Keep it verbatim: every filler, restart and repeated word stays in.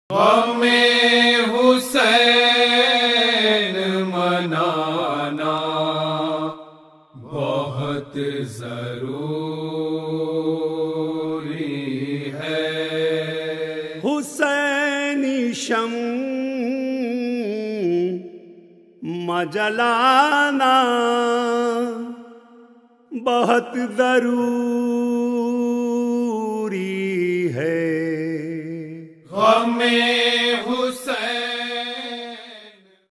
हमें हुसैन मनाना बहुत जरूरी है। हुसैनी शम्म जलाना बहुत जरूरी है। हमें